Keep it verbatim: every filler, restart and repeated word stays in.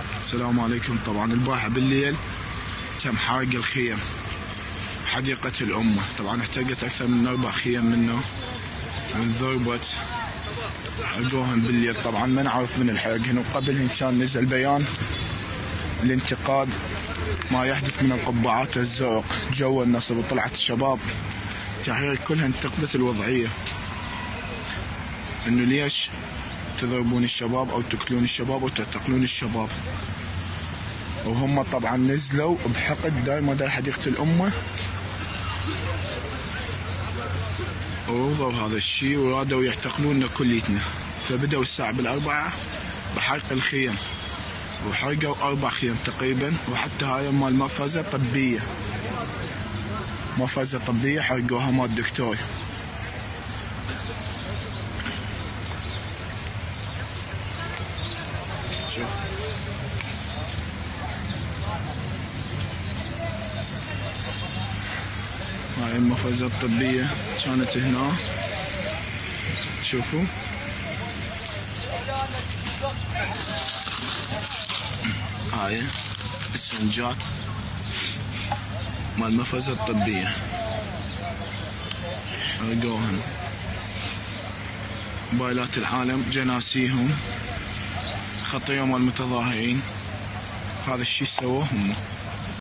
السلام عليكم. طبعا البارحة بالليل تم حرق الخيم بحديقة الأمة. طبعا احترقت أكثر من أربع خيم منه انضربت، حرقوهن بالليل. طبعا ما نعرف من الحرقهن، وقبلهن كان نزل بيان لانتقاد ما يحدث من القبعات الزرق جو النصب، وطلعت الشباب تحرير كلها انتقدت الوضعية، انه ليش تضربون الشباب او تقتلون الشباب او تعتقلون الشباب. وهم طبعا نزلوا بحقد دائما داي حديقة الأمة ورفضوا هذا الشيء ورادوا يعتقلوننا كليتنا. فبدأوا الساعة بالأربعة بحرق الخيم، وحرقوا أربع خيم تقريبا، وحتى هاي مال مفرزة طبية مفرزة طبية حرقوها مال الدكتور. شوف هاي المفرزة الطبية كانت هنا، تشوفوا هاي السنجات مال المفرزة الطبية حرقوهن. موبايلات العالم جناسيهم خطيهم المتظاهرين، هذا الشيء سووه هم.